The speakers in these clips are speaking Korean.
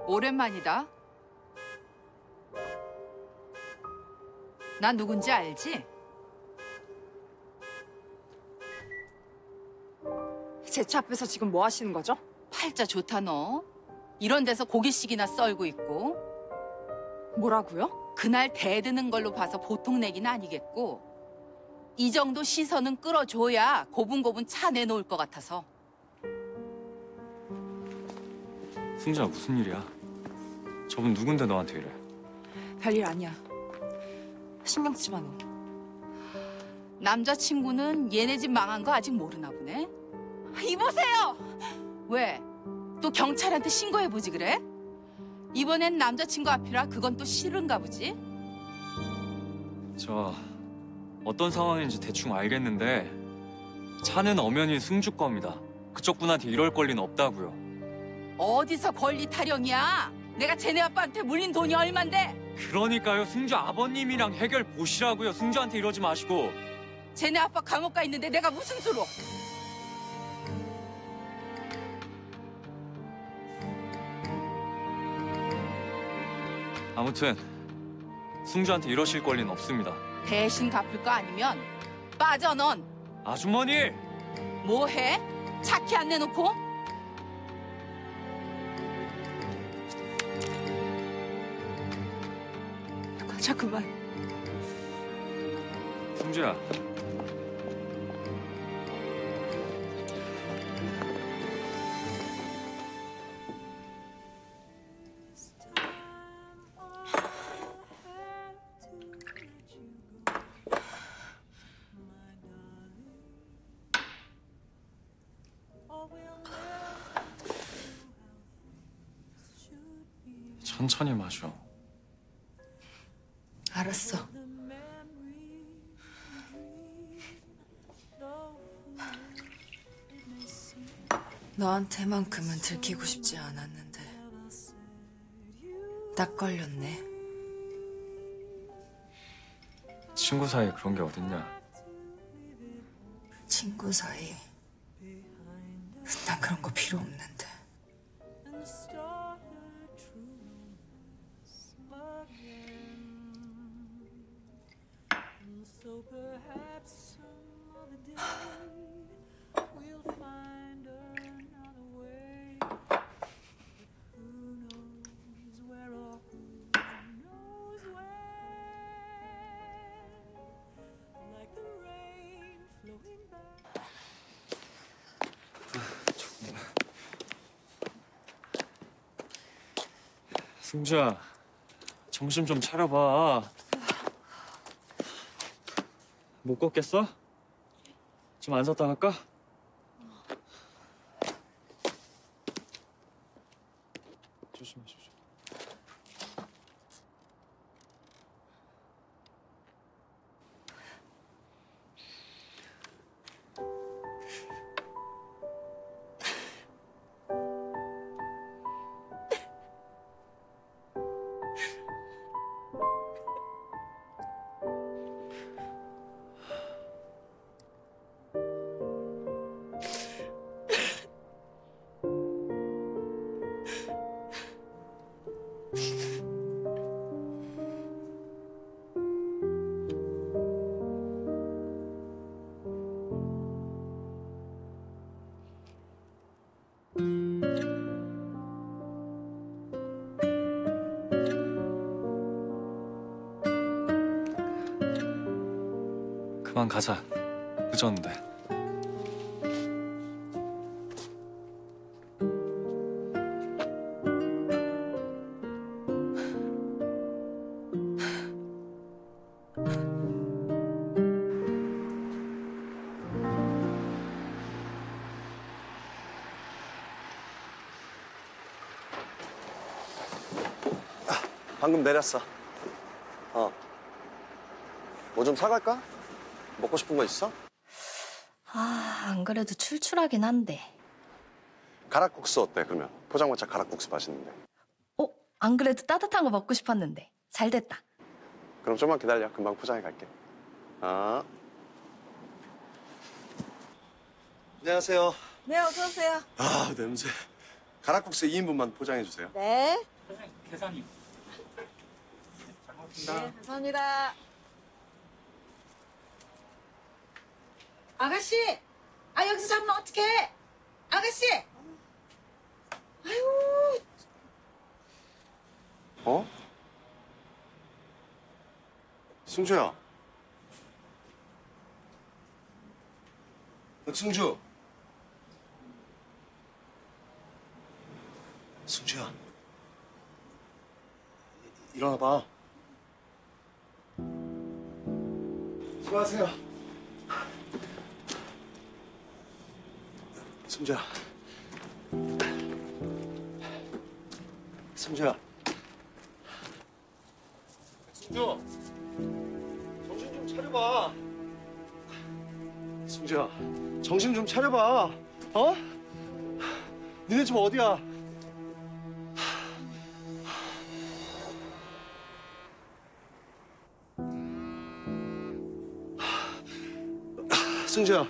오랜만이다. 나 누군지 알지? 제 차 앞에서 지금 뭐 하시는 거죠? 팔자 좋다 너. 이런 데서 고깃식이나 썰고 있고. 뭐라고요? 그날 대드는 걸로 봐서 보통 내기는 아니겠고 이 정도 시선은 끌어줘야 고분고분 차 내놓을 것 같아서. 승주야, 무슨 일이야? 저분 누군데 너한테 이래? 별일 아니야. 신경 쓰지 마, 너. 남자친구는 얘네 집 망한 거 아직 모르나 보네. 이보세요! 왜? 또 경찰한테 신고해보지 그래? 이번엔 남자친구 앞이라 그건 또 싫은가 보지? 저 어떤 상황인지 대충 알겠는데 차는 엄연히 승주 겁니다. 그쪽 분한테 이럴 권리는 없다고요. 어디서 권리 타령이야? 내가 쟤네 아빠한테 물린 돈이 얼만데? 그러니까요, 승주 아버님이랑 해결 보시라고요. 승주한테 이러지 마시고. 쟤네 아빠 감옥 가 있는데 내가 무슨 수로? 아무튼 승주한테 이러실 권리는 없습니다. 대신 갚을 거 아니면 빠져 넌. 아주머니! 뭐해? 차키 안 내놓고? 가자, 그만. 승주야. 천천히 마셔. 알았어. 너한테만큼은 들키고 싶지 않았는데 딱 걸렸네. 친구 사이에 그런 게 어딨냐. 친구 사이. 난 그런 거 필요 없는데. 승주야, 정신 좀 차려봐. 못 걷겠어? 좀 앉았다 갈까? 조심해, 조심. 그만 가자. 늦었는데. 방금 내렸어. 뭐 좀 사갈까? 먹고 싶은 거 있어? 안 그래도 출출하긴 한데. 가락국수 어때, 그러면? 포장마차 가락국수 맛있는데. 안 그래도 따뜻한 거 먹고 싶었는데. 잘 됐다. 그럼 좀만 기다려. 금방 포장해 갈게. 안녕하세요. 네, 어서 오세요. 냄새. 가락국수 2인분만 포장해 주세요. 네. 계산이. 네, 감사합니다. 아가씨! 아, 여기서 잡으면 어떡해! 아가씨! 아유. 어? 승주야. 승주. 승주야. 일어나 봐. 수고하세요. 승주야. 승주야. 승주. 정신 좀 차려봐. 승주야. 정신 좀 차려봐. 어? 니네 집 어디야? 승주야.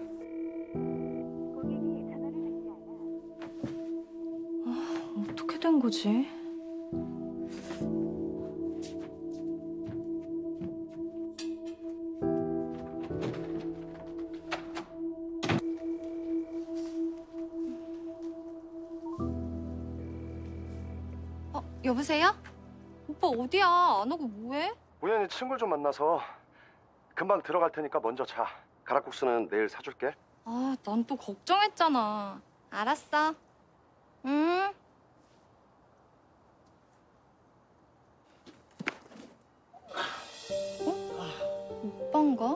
어떻게 된 거지? 여보세요? 오빠 어디야? 안 오고 뭐해? 우연히 친구를 좀 만나서 금방 들어갈 테니까 먼저 자. 가락국수는 내일 사줄게. 아, 난 또 걱정했잖아. 알았어. 응. 오빠인가?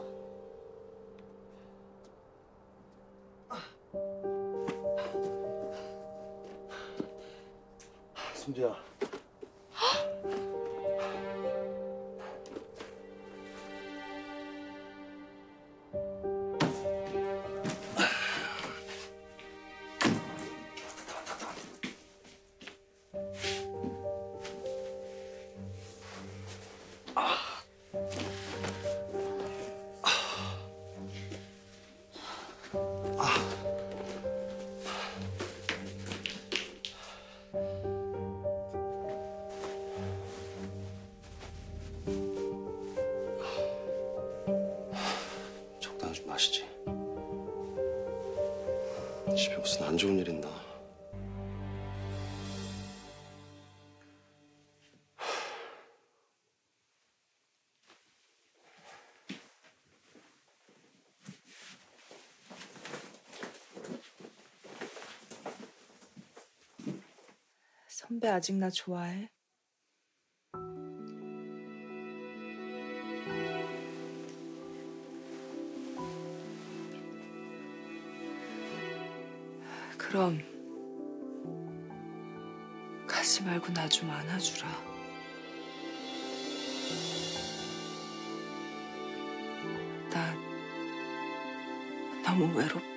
승주야. 적당히 좀 마시지. 집에 무슨 안 좋은 일 있나? 선배 아직 나 좋아해? 그럼 가지 말고 나 좀 안아주라. 나 너무 외롭다.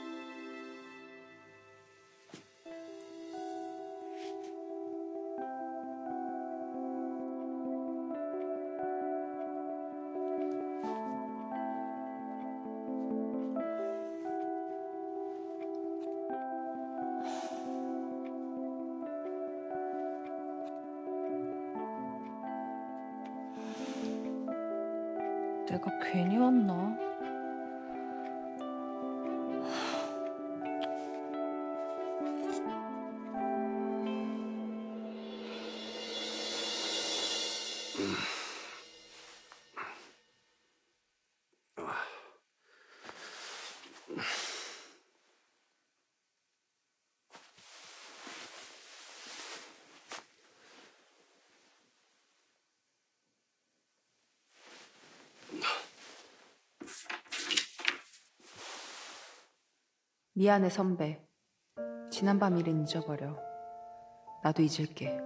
내가 괜히 왔나? 미안해, 선배. 지난밤 일은 잊어버려. 나도 잊을게.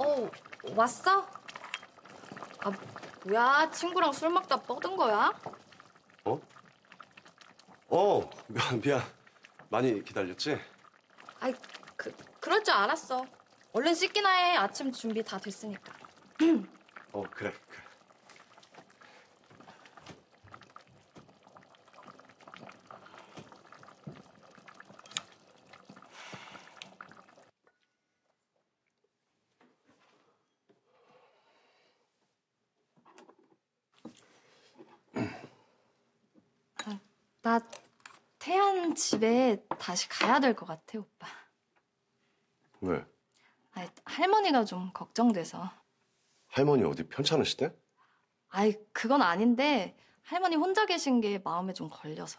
왔어? 아, 뭐야? 친구랑 술 먹다 뻗은 거야? 미안. 많이 기다렸지? 아이, 그럴 줄 알았어. 얼른 씻기나 해. 아침 준비 다 됐으니까. 그래. 나 태연 집에 다시 가야 될 것 같아, 오빠. 왜? 아이, 할머니가 좀 걱정돼서. 할머니 어디 편찮으시대? 아이, 그건 아닌데 할머니 혼자 계신 게 마음에 좀 걸려서.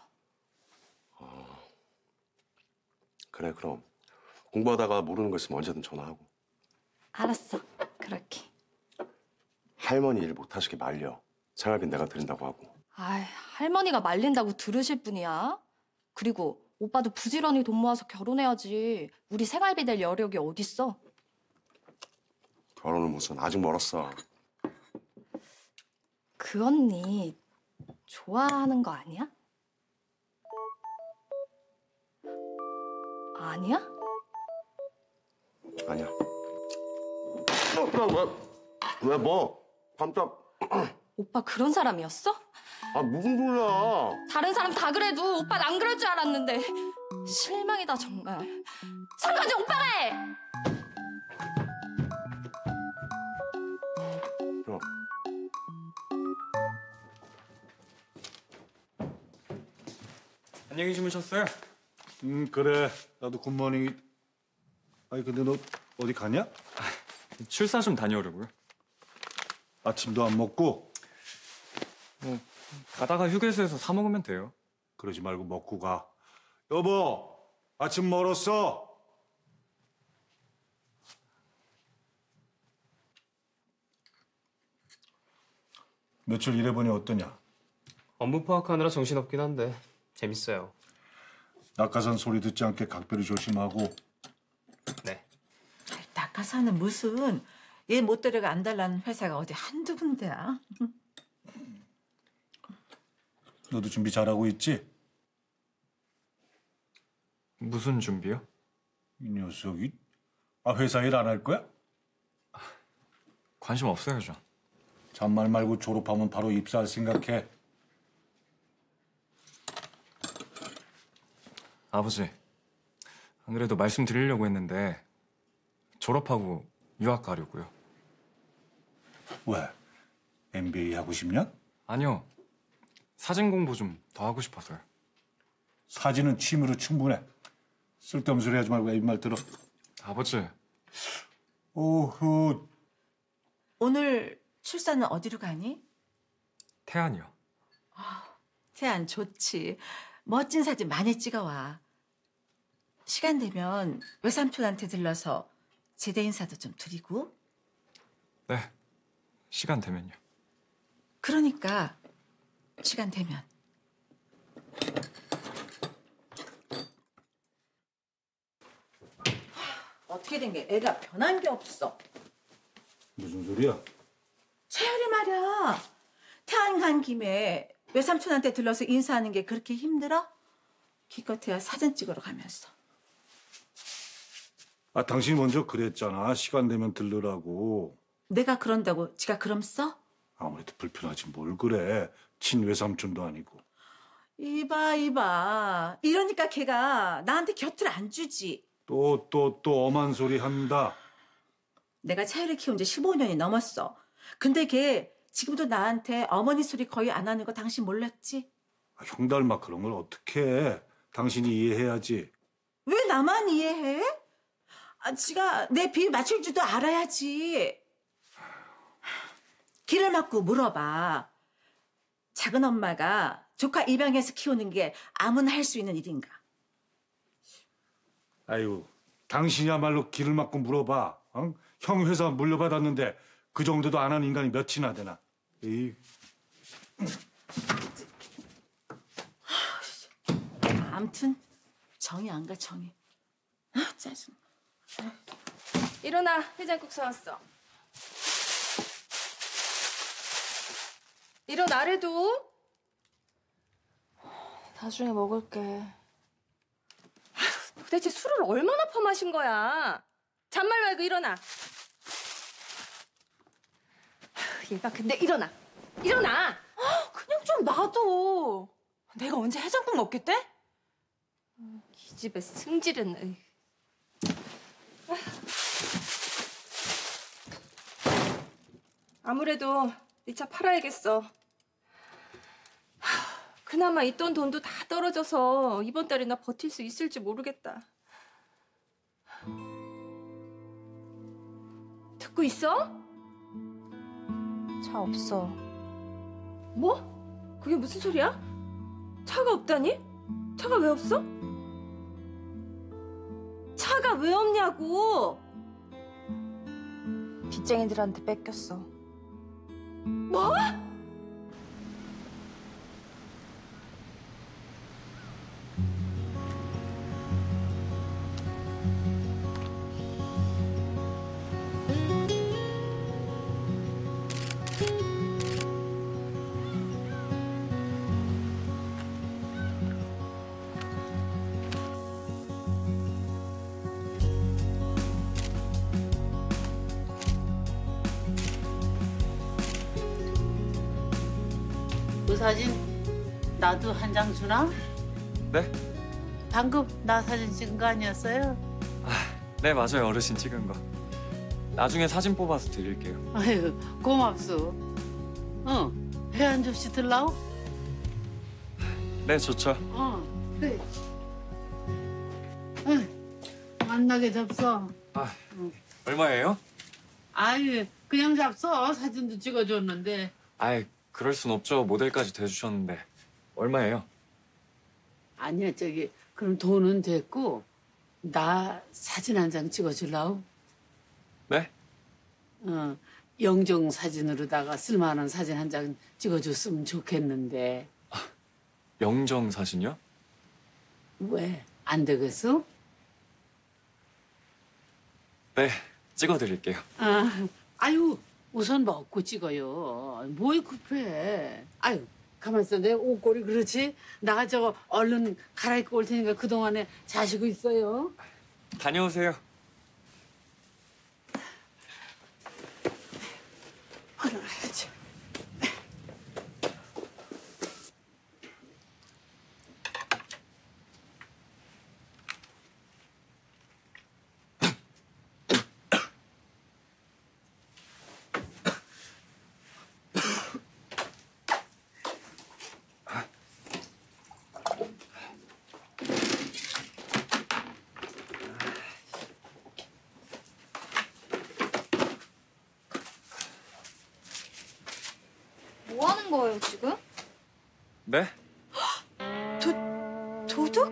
그래, 그럼. 공부하다가 모르는 거 있으면 언제든 전화하고. 알았어, 그렇게. 할머니 일 못하시게 말려. 생활비 내가 드린다고 하고. 아이, 할머니가 말린다고 들으실 분이야? 그리고 오빠도 부지런히 돈 모아서 결혼해야지. 우리 생활비 낼 여력이 어딨어? 결혼은 무슨, 아직 멀었어. 그 언니 좋아하는 거 아니야? 아니야? 아니야. 왜 뭐? 깜짝. 오빠 그런 사람이었어? 무슨 소리야? 다른 사람 다 그래도 오빠는 안 그럴 줄 알았는데 실망이다 정말. 설거지 오빠래! 야. 안녕히 주무셨어요? 그래. 나도 굿모닝. 아니 근데 너 어디 가냐? 출사 좀 다녀오려고요. 아침도 안 먹고? 가다가 휴게소에서 사 먹으면 돼요. 그러지 말고 먹고 가. 여보, 아침 멀었어. 며칠 일해보니 어떠냐? 업무 파악하느라 정신없긴 한데 재밌어요. 낙하산 소리 듣지 않게 각별히 조심하고. 네. 낙하산은 무슨 얘 못 데려가 안 달라는 회사가 어디 한두 군데야. 너도 준비 잘하고 있지? 무슨 준비요? 이 녀석이 회사 일 안 할 거야? 관심 없어요, 전. 잔말 말고 졸업하면 바로 입사할 생각해. 아버지, 안 그래도 말씀드리려고 했는데 졸업하고 유학 가려고요. 왜? MBA 하고 싶냐? 아니요, 사진 공부 좀 더 하고 싶어서요. 사진은 취미로 충분해. 쓸데없는 소리 하지 말고 입말 들어. 아버지. 오후. 오늘 출사는 어디로 가니? 태안이요. 태안 좋지. 멋진 사진 많이 찍어와. 시간 되면 외삼촌한테 들러서 제대 인사도 좀 드리고. 네, 시간 되면요. 그러니까 시간 되면. 어떻게 된 게 애가 변한 게 없어. 무슨 소리야? 채열이 말이야. 태안 간 김에 외삼촌한테 들러서 인사하는 게 그렇게 힘들어? 기껏해야 사진 찍으러 가면서. 당신이 먼저 그랬잖아. 시간 되면 들르라고. 내가 그런다고 지가 그럼 써? 아무래도 불편하지 뭘 그래. 친외삼촌도 아니고. 이봐. 이러니까 걔가 나한테 곁을 안 주지. 또 엄한 소리 한다. 내가 차이를 키운 지 15년이 넘었어. 근데 걔 지금도 나한테 어머니 소리 거의 안 하는 거 당신 몰랐지? 형 닮아 그런 걸 어떻게 해. 당신이 이해해야지. 왜 나만 이해해? 지가 내 비 맞출 줄도 알아야지. 길을 막고 물어봐. 작은 엄마가 조카 입양해서 키우는 게 아무나 할 수 있는 일인가? 아이고, 당신이야말로 길을 막고 물어봐. 어? 형 회사 물려받았는데 그 정도도 안 하는 인간이 몇이나 되나? 에이. 아무튼 정이 안 가, 정이. 짜증. 일어나, 해장국 사왔어. 일어나래도. 나중에 먹을게. 도대체 술을 얼마나 퍼마신 거야? 잔말 말고 일어나. 얘가 근데 일어나. 일어나. 그냥 좀 놔둬. 내가 언제 해장국 먹겠대? 이 집의 승질은. 으이. 아무래도 네 차 팔아야겠어. 그나마 있던 돈도 다 떨어져서 이번 달이나 버틸 수 있을지 모르겠다. 듣고 있어? 차 없어. 뭐? 그게 무슨 소리야? 차가 없다니? 차가 왜 없어? 차가 왜 없냐고! 빚쟁이들한테 뺏겼어. 뭐? 그 사진 나도 한 장 주나? 네? 방금 나 사진 찍은 거 아니었어요? 네, 맞아요. 어르신 찍은 거. 나중에 사진 뽑아서 드릴게요. 아유 고맙소. 회 한 접시 들라오? 네, 좋죠. 그래. 만나게 잡숴. 얼마예요? 아유 그냥 잡숴. 사진도 찍어줬는데. 아이, 그럴 순 없죠. 모델까지 대주셨는데. 얼마예요? 아니야 저기 그럼 돈은 됐고 나 사진 한 장 찍어줄라오? 네? 영정 사진으로다가 쓸만한 사진 한 장 찍어줬으면 좋겠는데. 영정 사진이요? 왜? 안 되겠어? 네, 찍어드릴게요. 아유 우선 먹고 찍어요. 뭐이 급해. 아유 가만 있어. 내 옷걸이 그렇지? 나 저거 얼른 갈아입고 올 테니까 그동안에 자시고 있어요. 다녀오세요. 얼른 와야지. 뭐 하는 거예요, 지금? 네? 도둑?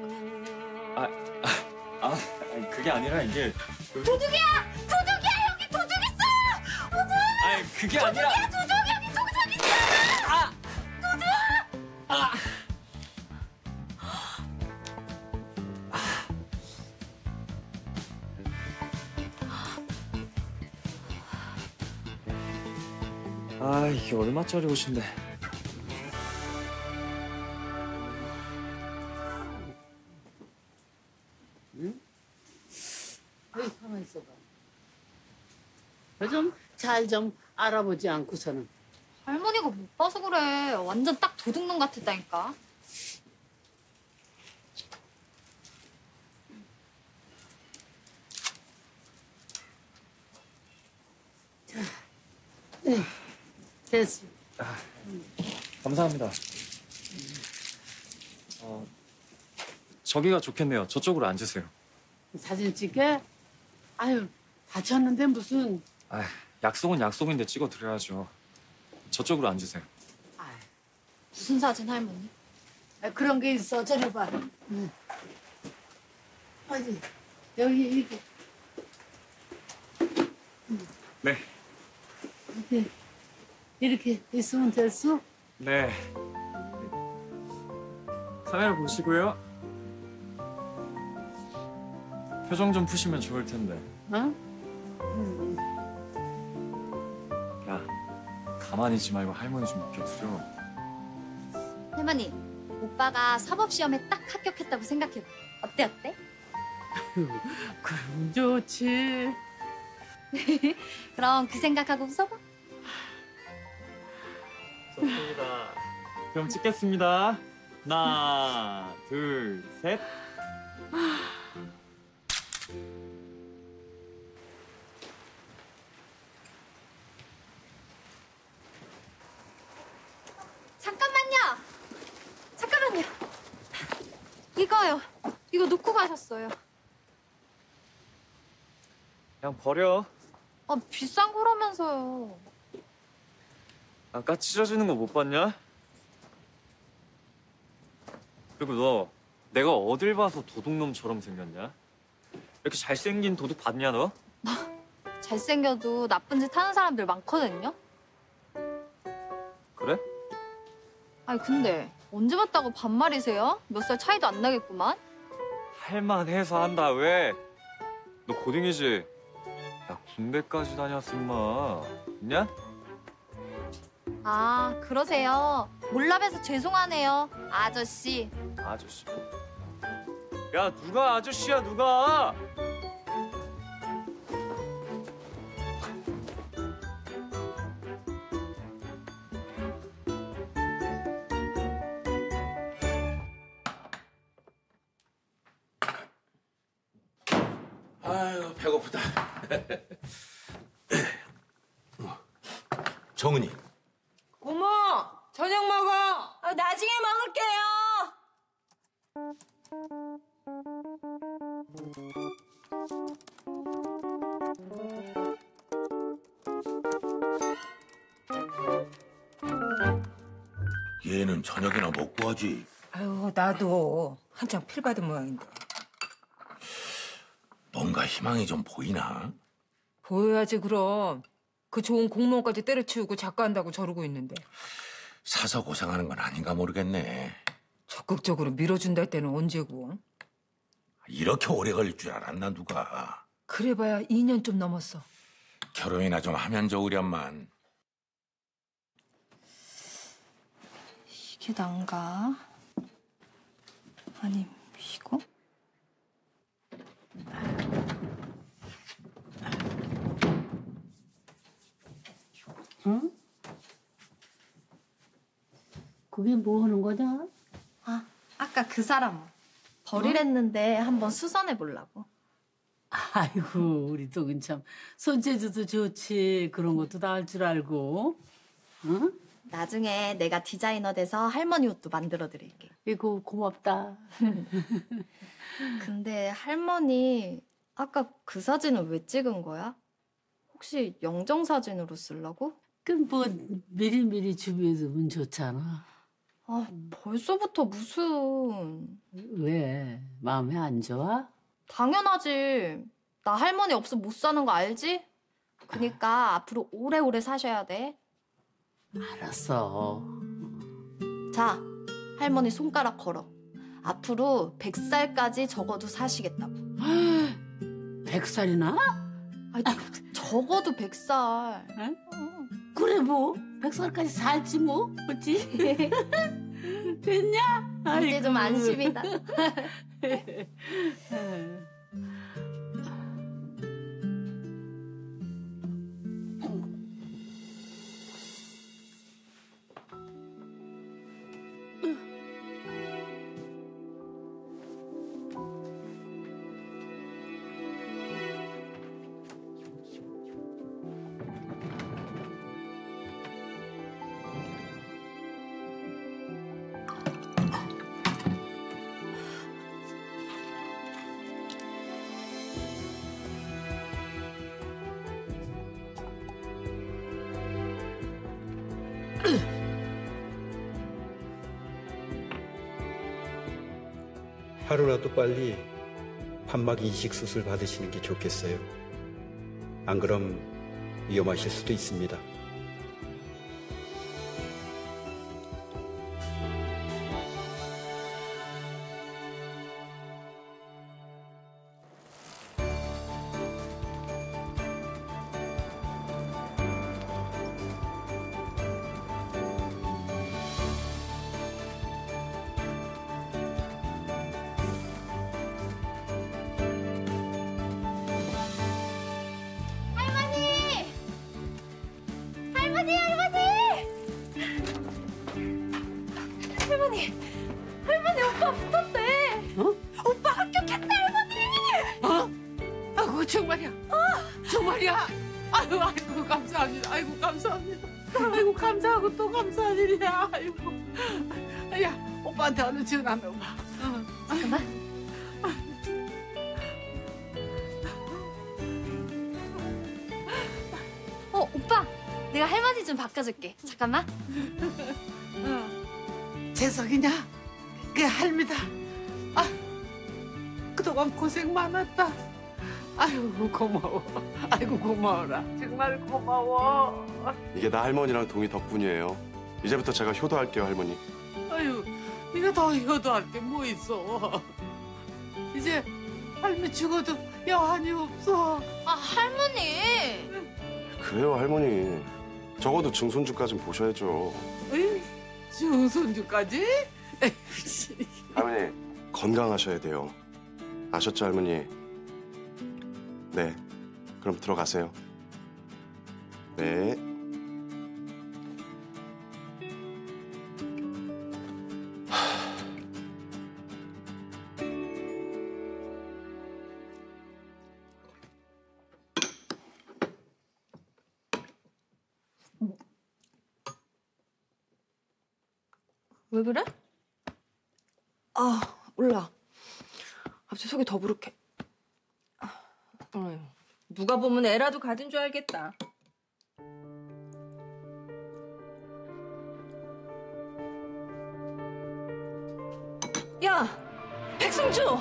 아니, 그게 아니라 이게... 도둑이야! 도둑이야! 여기 도둑 있어! 도둑! 아니, 그게 아니라... 도둑! 여기 도둑 있어! 도둑! 아, 이게 얼마짜리 옷인데. 여기 가만 있어봐. 좀 잘 좀 알아보지 않고서는. 할머니가 못 봐서 그래. 완전 딱 도둑놈 같았다니까. 네, 됐어. 감사합니다. 저기가 좋겠네요. 저쪽으로 앉으세요. 사진 찍게? 아유 다쳤는데 무슨. 약속은 약속인데 찍어드려야죠. 저쪽으로 앉으세요. 무슨 사진, 할머니? 그런 게 있어. 저리 봐. 어디 여기 이게. 네. 이렇게 있으면 됐어? 네. 카메라 보시고요. 표정 좀 푸시면 좋을 텐데. 어? 야, 가만히 있지 말고 할머니 좀 웃겨드려. 할머니, 오빠가 사법시험에 딱 합격했다고 생각해봐. 어때 어때? 그럼 좋지. 그럼 그 생각하고 웃어봐. 좋습니다. 그럼 찍겠습니다. 하나, 둘, 셋. 잠깐만요. 이거요. 이거 놓고 가셨어요. 그냥 버려. 아, 비싼 거라면서요. 아까 찢어지는 거 못 봤냐? 그리고 너 내가 어딜 봐서 도둑놈처럼 생겼냐? 이렇게 잘생긴 도둑 봤냐 너? 잘생겨도 나쁜 짓 하는 사람들 많거든요. 그래? 아니 근데 언제 봤다고 반말이세요? 몇 살 차이도 안 나겠구만. 할만해서 한다 왜? 너 고딩이지? 야 군대까지 다녔어 임마. 있냐? 아 그러세요. 몰라봬서 죄송하네요. 아저씨. 아저씨. 야 누가 아저씨야 누가? 아유 배고프다. 정은이. 고모, 저녁 먹어. 나중에 먹을게요. 얘는 저녁이나 먹고 하지. 아유, 나도 한창 필 받은 모양인데. 뭔가 희망이 좀 보이나? 보여야지 그럼. 그 좋은 공무원까지 때려치우고 작가한다고 저러고 있는데. 사서 고생하는 건 아닌가 모르겠네. 적극적으로 밀어준다 할 때는 언제고? 이렇게 오래 걸릴 줄 알았나 누가. 그래봐야 2년 좀 넘었어. 결혼이나 좀 하면 좋으련만. 이게 난가? 아니 이거? 응? 그게 뭐 하는 거냐? 아 아까 그 사람 버리랬는데 한번 수선해 보려고. 아이고 우리 동은 참 손재주도 좋지. 그런 것도 다 할 줄 알고. 응? 나중에 내가 디자이너 돼서 할머니 옷도 만들어 드릴게. 이거 고맙다. 근데 할머니 아까 그 사진은 왜 찍은 거야? 혹시 영정 사진으로 쓰려고? 그럼 뭐 미리미리 준비해두면 좋잖아. 아 벌써부터 무슨... 왜? 마음에 안 좋아? 당연하지. 나 할머니 없으면 못 사는 거 알지? 그니까 앞으로 오래오래 사셔야 돼. 알았어. 자, 할머니 손가락 걸어. 앞으로 100살까지 적어도 사시겠다고. 100살이나? 아니, 적어도 100살. 응? 그래 뭐 100살까지 살지 뭐. 그렇지? 됐냐? 이제 좀 안심이다. 하루라도 빨리 판막 이식 수술 받으시는 게 좋겠어요. 안 그럼 위험하실 수도 있습니다. 할머니, 할머니! 할머니, 할머니 오빠 붙었대. 어? 오빠 합격했다, 할머니. 어? 아이고 정말이야. 정말이야. 아이고 감사합니다. 아이고 감사합니다. 아이고 감사하고 또 감사한 일이야. 아이고. 야 오빠한테 얼른 전화 한번 봐. 잠깐만. 오빠, 내가 할머니 좀 바꿔줄게. 잠깐만. 재석이냐? 그 할미다. 아, 그동안 고생 많았다. 아이고 고마워. 아이고 고마워라. 정말 고마워. 이게 나 할머니랑 동희 덕분이에요. 이제부터 제가 효도할게요, 할머니. 아유, 네가 더 효도할 게 뭐 있어. 이제 할미 죽어도 여한이 없어. 할머니. 그래요, 할머니. 적어도 증손주까진 보셔야죠. 에이, 증손주까지? 할머니, 건강하셔야 돼요. 아셨죠, 할머니? 네, 그럼 들어가세요. 네. 왜 그래? 몰라. 갑자기 속이 더부룩해. 누가 보면 애라도 가진 줄 알겠다. 야, 백승주.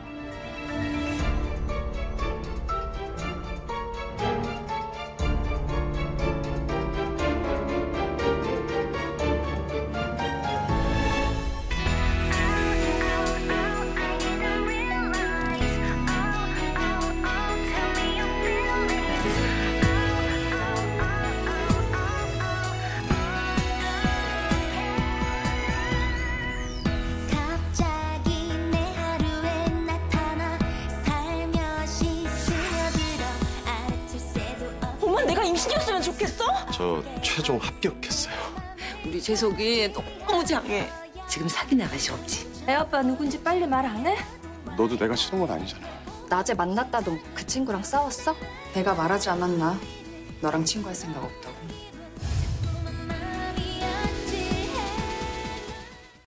내가 임신이었으면 좋겠어? 저 최종 합격했어요. 우리 재석이 너무 장해. 지금 사귄 아가씨 없지? 애 아빠 누군지 빨리 말 안 해? 너도 내가 싫은 건 아니잖아. 낮에 만났다던 그 친구랑 싸웠어? 내가 말하지 않았나? 너랑 친구할 생각 없다고.